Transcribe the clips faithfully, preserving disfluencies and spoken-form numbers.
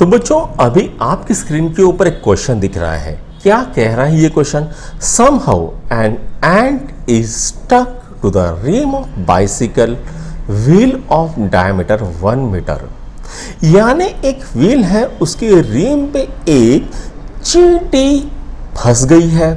तो बच्चों अभी आपकी स्क्रीन के ऊपर एक क्वेश्चन दिख रहा है। क्या कह रहा है ये question? Somehow an ant is stuck to the rim of bicycle wheel of diameter one metre. यानी एक व्हील है, उसकी रिम पे एक चींटी फंस गई है।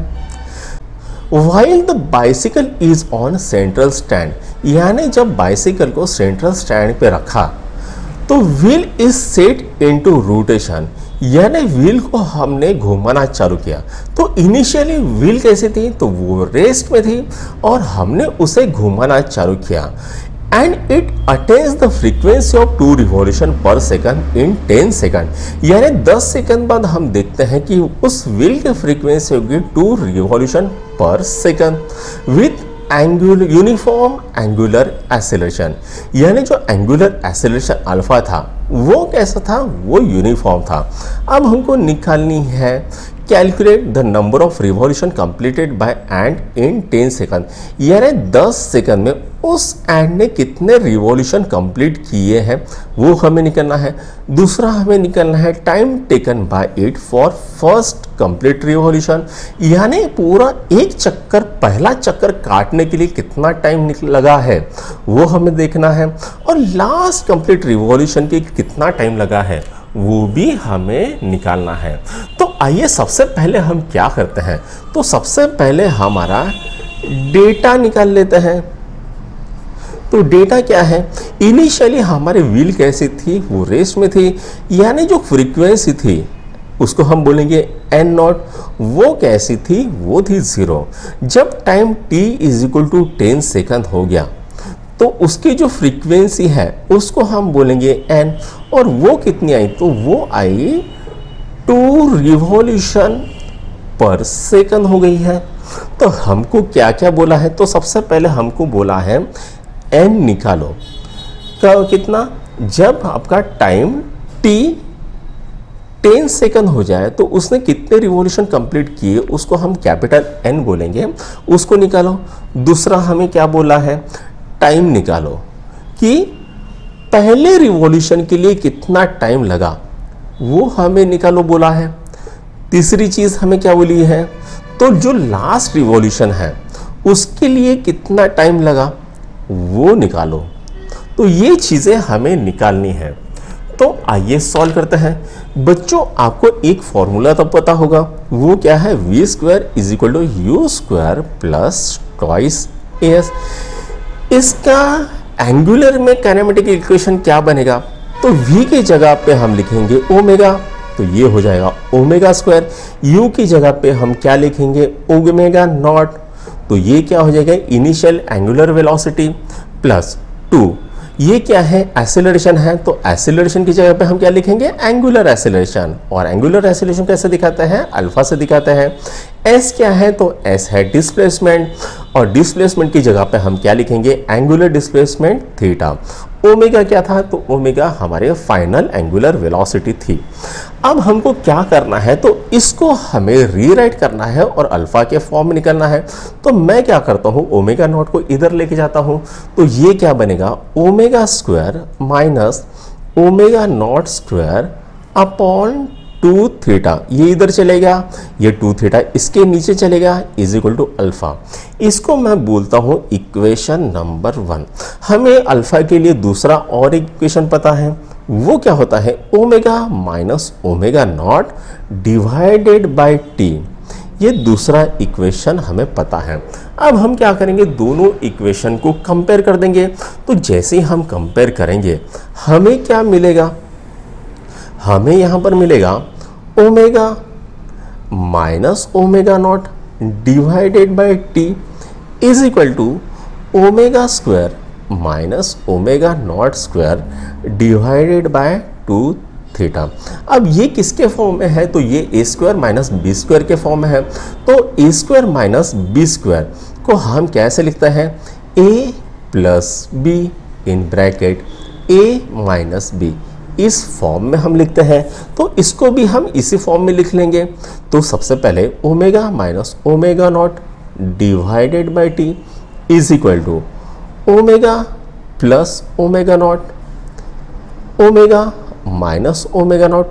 While the bicycle is on central stand, यानी जब बाइसिकल को सेंट्रल स्टैंड पे रखा तो wheel is set into rotation, यानी व्हील को हमने घुमाना चालू किया। तो इनिशियली व्हील कैसी थी? तो वो रेस्ट में थी और हमने उसे घुमाना चालू किया। And it attains the frequency of two revolution per second in ten second, यानी दस सेकंड बाद हम देखते हैं कि उस व्हील की फ्रीक्वेंसी होगी two revolution per second with angular uniform angular acceleration, यानी जो एंगुलर एक्सेलरेशन अल्फा था वो कैसा था? वो यूनिफॉर्म था। अब हमको निकालनी है calculate the number of revolution completed by end in ten second, यानी दस सेकंड में उस एंड ने कितने रिवॉल्यूशन कंप्लीट किए हैं वो हमें निकालना है। दूसरा हमें निकालना है time taken by it for first complete revolution, यानी पूरा एक चक्कर पहला चक्कर काटने के लिए कितना टाइम लगा है वो हमें देखना है। और लास्ट कंप्लीट रिवॉल्यूशन के कितना टाइम लगा है वो भी हमें निकालना है। तो आइए सबसे पहले हम क्या करते हैं, तो सबसे पहले हमारा डेटा निकाल लेते हैं। तो डेटा क्या है? इनिशियली हमारे व्हील कैसी थी? वो रेस्ट में थी, यानी जो फ्रीक्वेंसी थी उसको हम बोलेंगे एन नॉट। वो कैसी थी? वो थी जीरो। जब time T is equal to ten second हो गया तो उसकी जो फ्रीक्वेंसी है उसको हम बोलेंगे एन, और वो कितनी आई? तो वो आई टू रिवॉल्यूशन पर सेकंड हो गई है। तो हमको क्या क्या बोला है? तो सबसे पहले हमको बोला है एन निकालो। क्या कितना? जब आपका टाइम टी टेन सेकंड हो जाए तो उसने कितने रिवॉल्यूशन कंप्लीट किए उसको हम कैपिटल एन बोलेंगे, उसको निकालो। दूसरा हमें क्या बोला है? टाइम निकालो कि पहले रिवॉल्यूशन के लिए कितना टाइम लगा वो हमें निकालो बोला है। तीसरी चीज हमें क्या बोली है? तो जो लास्ट रिवॉल्यूशन है उसके लिए कितना टाइम लगा वो निकालो। तो ये चीजें हमें निकालनी है। तो आइए सॉल्व करते हैं। बच्चों आपको एक फॉर्मूला तो पता होगा, वो क्या है? V square is equal to U square plus twice S. इसका एंगुलर में काइनेमेटिक इक्वेशन क्या बनेगा? तो v की जगह पे हम लिखेंगे ओमेगा, तो ये हो जाएगा ओमेगा स्क्वायर। u की जगह पे हम क्या लिखेंगे? ओमेगा नॉट, तो ये क्या हो जाएगा? Initial angular velocity plus two. ये क्या है? एक्सेलरेशन है, तो एक्सेलरेशन की जगह पे हम क्या लिखेंगे? Angular acceleration. और एंगुलर एक्सेलरेशन कैसे दिखाते हैं? अल्फा से दिखाते हैं। एस क्या है? तो एस है डिस्प्लेसमेंट, और डिस्प्लेसमेंट की जगह पे हम क्या लिखेंगे? Angular displacement theta. ओमेगा क्या था? तो ओमेगा हमारे फाइनल एंगुलर वेलोसिटी थी। अब हमको क्या करना है? तो इसको हमें रीराइट करना है और अल्फा के फॉर्म में निकलना है। तो मैं क्या करता हूँ? ओमेगा नॉट को इधर लेके जाता हूँ, तो ये क्या बनेगा? Omega square minus omega naught square upon two theta. ये इधर चलेगा, ये टू थीटा इसके नीचे चलेगा, इज इक्वल टू अल्फा। इसको मैं बोलता हूं इक्वेशन नंबर वन। हमें अल्फा के लिए दूसरा और इक्वेशन पता है, वो क्या होता है? Omega minus omega naught divided by t. ये दूसरा इक्वेशन हमें पता है। अब हम क्या करेंगे? दोनों इक्वेशन को कंपेयर कर देंगे। तो जैसे ही हम कंपेयर करेंगे हमें क्या मिलेगा? हमें यहां पर मिलेगा omega minus omega naught divided by t is equal to omega square minus omega naught square divided by two theta. अब ये किसके फॉर्म में है? तो ये a square minus b square के फॉर्म में है। तो a square minus b square को हम कैसे लिखते हैं? A plus b in bracket a minus b, इस फॉर्म में हम लिखते हैं। तो इसको भी हम इसी फॉर्म में लिख लेंगे। तो सबसे पहले omega minus omega naught divided by t is equal to omega plus omega naught omega minus omega naught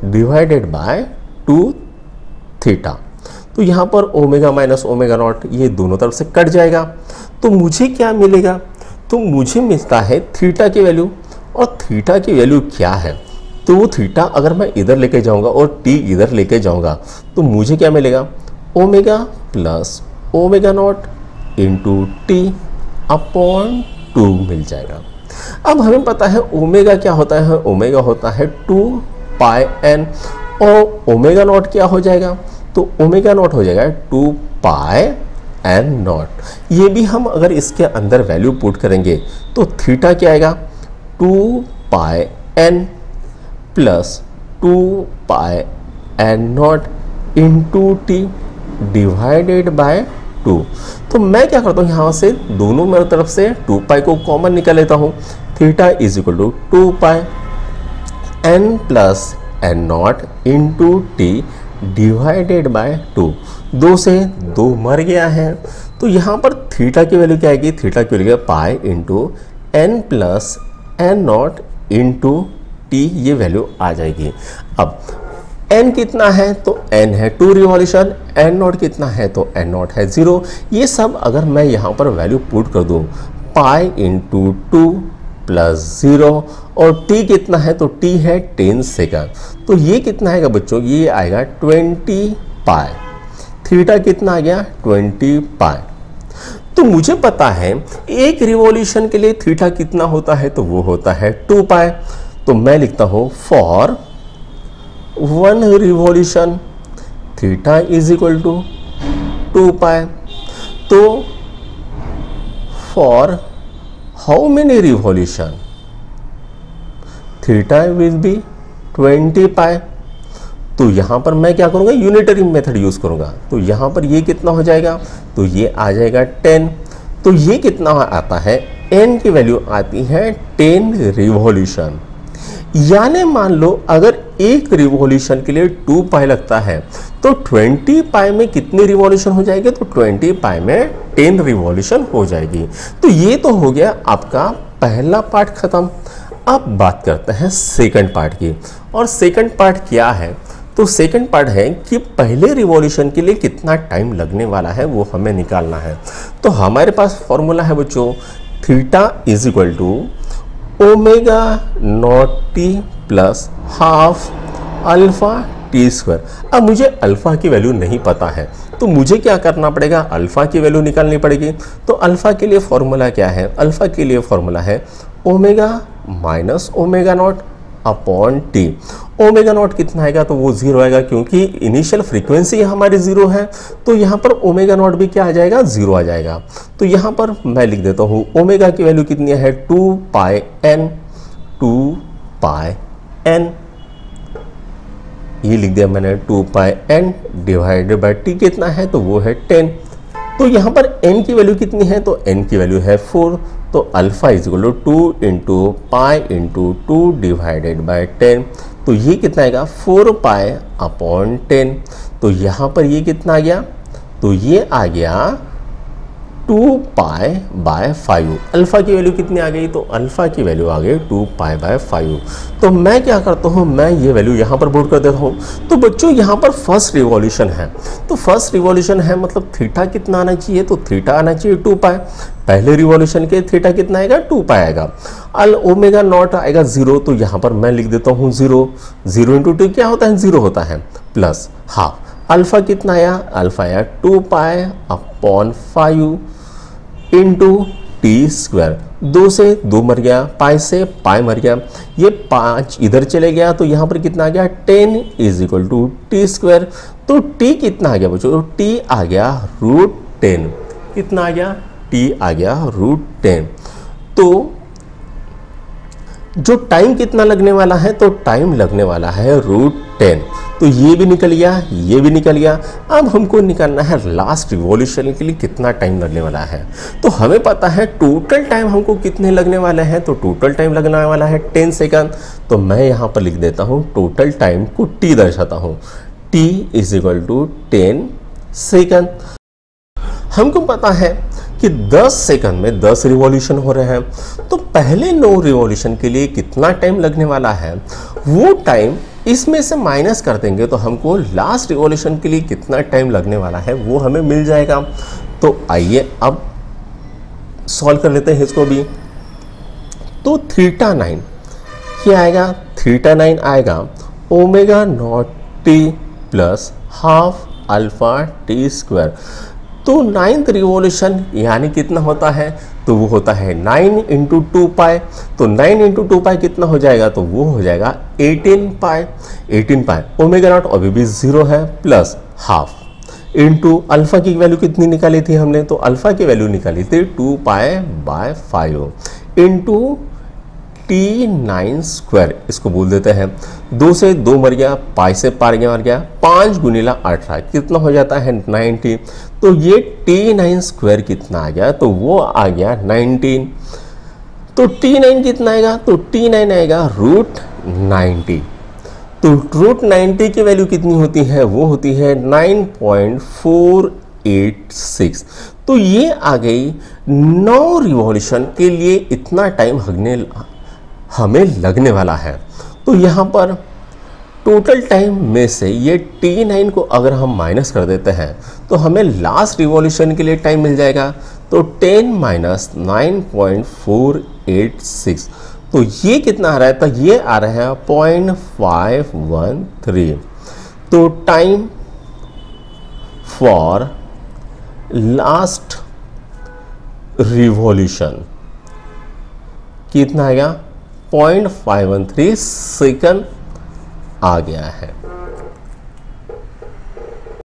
divided by two theta. तो यहाँ पर ओमेगा माइनस ओमेगा नॉट ये दोनों तरफ से कट जाएगा, तो मुझे क्या मिलेगा? तो मुझे मिलता है थीटा की वैल्यू, और थीटा की वैल्यू क्या है? तो थीटा अगर मैं इधर लेके जाऊंगा और टी इधर लेके जाऊंगा तो मुझे क्या मिलेगा? Omega plus omega naught into t upon two मिल जाएगा। अब हमें पता है ओमेगा क्या होता है? ओमेगा होता है टू पाई एन, और ओमेगा नॉट क्या हो जाएगा? तो ओमेगा नॉट हो जाएगा टू पाई एन नॉट। ये भी हम अगर इसके अंदर वैल्यू पुट करेंगे तो थीटा क्या आएगा? Two pi n plus two pi n naught into t divided by two. तो मैं क्या करता हूँ, यहाँ से दोनों मेरे तरफ से टू पाई को कॉमन निकाल लेता हूँ। Theta is equal to two pi n plus n naught into t divided by two. दो से दो मर गया है, तो यहाँ पर थीटा की वैल्यू क्या आएगी? थीटा की value pi into n plus n naught into t, ये वैल्यू आ जाएगी। अब n कितना है? तो n है टू रिवॉल्यूशन, n नॉट कितना है? तो n नॉट है जीरो। ये सब अगर मैं यहाँ पर वैल्यू पुट कर दूँ, pi into two plus zero, और t कितना है? तो t है टेन सेकंड। तो ये कितना आएगा बच्चों? ये आएगा ट्वेंटी पाई। थीटा कितना आ गया? Twenty pi. तो मुझे पता है एक रिवॉल्यूशन के लिए थीटा कितना होता है? तो वो होता है टू पाई। तो मैं लिखता हूँ for one revolution theta is equal to two pi. तो for how many revolution theta will be twenty pi. तो यहां पर मैं क्या करूंगा? यूनिटरी मेथड यूज करूंगा। तो यहां पर ये कितना हो जाएगा? तो ये आ जाएगा टेन। तो ये कितना आता है? n की वैल्यू आती है टेन रिवॉल्यूशन। यानी मान लो अगर एक रिवॉल्यूशन के लिए टू पाई लगता है तो ट्वेंटी पाई में कितनी रिवॉल्यूशन हो जाएगी? तो ट्वेंटी पाई में टेन रिवॉल्यूशन हो जाएगी। तो ये तो हो गया आपका पहला पार्ट खत्म। अब बात करते हैं सेकंड पार्ट की। और सेकंड पार्ट क्या है? तो सेकंड पार्ट है कि पहले रिवॉल्यूशन के लिए कितना टाइम लगने वाला है वो हमें निकालना है। तो हमारे पास फॉर्मूला है बच्चों, theta is equal to omega naught t plus half alpha t square. अब मुझे अल्फा की वैल्यू नहीं पता है, तो मुझे क्या करना पड़ेगा? अल्फा की वैल्यू निकालनी पड़ेगी। तो अल्फा के लिए फॉर्मूला क्या है? अल्फा के लिए फॉर्मूला है omega minus omega naught upon t. Omega naught कितना आएगा? तो वो जीरो आएगा, क्योंकि इनिशियल फ्रीक्वेंसी हमारी जीरो है। तो यहाँ पर ओमेगा नॉट भी क्या आ जाएगा? जीरो आ जाएगा। तो यहाँ पर मैं लिख देता हूँ ओमेगा की वैल्यू कितनी है? Two pi n, two pi n, ये लिख दिया मैंने, two pi n divided by t कितना है? तो वो है टेन। तो यहाँ पर n की वैल्यू कितनी है? तो n की वैल्यू है फोर। तो alpha is equal to two into pi into two divided by ten. तो ये कितना आएगा? Four pi upon ten. तो यहाँ पर ये कितना आ गया? तो ये आ गया two pi by five. Alpha की वैल्यू कितनी आ गई? तो अल्फा की वैल्यू आ गई टू पाई बाय फाइव। तो मैं क्या करता हूँ? मैं ये वैल्यू यहाँ पर पुट कर देता हूँ। तो बच्चों यहाँ पर फर्स्ट रिवॉल्यूशन है, तो फर्स्ट रिवॉल्यूशन है मतलब थीटा कितना आना चाहिए? तो थीटा आना चाहिए टू पाई। पहले रिवॉल्यूशन के थीटा कितना आएगा? टू पाई आएगा। अल ओमेगा नॉट आएगा जीरो, तो यहाँ पर मैं लिख देता हूँ जीरो। जीरो इंटू टू क्या होता है? जीरो होता है, प्लस हाफ। अल्फा कितना आया? अल्फा आया two pi upon five into t square. दो से दो मर गया, पाई से पाई मर गया, ये पाँच इधर चले गया। तो यहाँ पर कितना आ गया? Ten is equal to t square. तो टी कितना आ गया बच्चों? टी आ गया रूट टेन। कितना आ गया? टी आ गया रूट टेन। तो जो टाइम कितना लगने वाला है? तो टाइम लगने वाला है रूट टेन। तो ये भी निकल गया, ये भी निकल गया। अब हमको निकालना है लास्ट रिवॉल्यूशन के लिए कितना टाइम लगने वाला है। तो हमें पता है टोटल टाइम हमको कितने लगने वाले हैं। तो टोटल टाइम लगने वाला है टेन सेकंड। तो मैं यहाँ पर लिख देता हूँ टोटल टाइम को टी दर्शाता हूँ, t is equal to ten second. हमको पता है कि दस सेकंड में दस रिवॉल्यूशन हो रहे हैं। तो पहले नौ रिवॉल्यूशन के लिए कितना टाइम लगने वाला है? वो टाइम इसमें से माइनस कर देंगे तो हमको लास्ट रिवॉल्यूशन के लिए कितना टाइम लगने वाला है वो हमें मिल जाएगा। तो आइए अब सॉल्व कर लेते हैं इसको भी। तो थीटा नाइन क्या आएगा, थीटा नाइन आएगा omega naught t plus half alpha t square. तो नाइन्थ रिवॉल्यूशन यानी कितना होता है, तो वो होता है नाइन इंटू टू पाई। तो नाइन इंटू टू पाई कितना हो जाएगा, तो वो हो जाएगा eighteen pi. Eighteen pi omega naught अभी भी जीरो है प्लस हाफ इंटू अल्फा की वैल्यू कितनी निकाली थी हमने, तो अल्फा की वैल्यू निकाली थी two pi by five into t nine square. इसको बोल देते हैं दो से दो मर गया, पाई से पार गया मर गया, पाँच गुनीला अठारह कितना हो जाता है नाइनटी। तो ये टी नाइन स्क्वायर कितना आ गया, तो वो आ गया नाइनटीन। तो टी नाइन कितना आएगा, तो टी नाइन आएगा रूट नाइन्टी। तो रूट नाइन्टी की वैल्यू कितनी होती है, वो होती है nine point four eight six. तो ये आ गई नौ रिवॉल्यूशन के लिए इतना टाइम हगने हमें लगने वाला है। तो यहाँ पर टोटल टाइम में से ये टी नाइन को अगर हम माइनस कर देते हैं तो हमें लास्ट रिवॉल्यूशन के लिए टाइम मिल जाएगा। तो ten minus nine point four eight six, तो ये कितना आ रहा है, तो ये आ रहा है पॉइंट फाइव वन थ्री। तो टाइम फॉर लास्ट रिवॉल्यूशन कितना आएगा, point five one three second आ गया है।